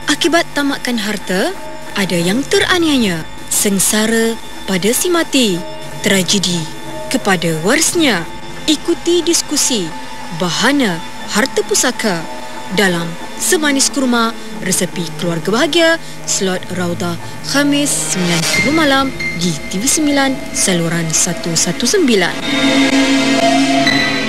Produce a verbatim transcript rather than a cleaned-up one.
Akibat tamakan harta, ada yang teraniaya, sengsara pada si mati, tragedi kepada warisnya. Ikuti diskusi bahana harta pusaka dalam Semanis Kurma, Resepi Keluarga Bahagia, slot Rauda, Khamis sembilan puluh malam di T V sembilan saluran seratus sembilan belas.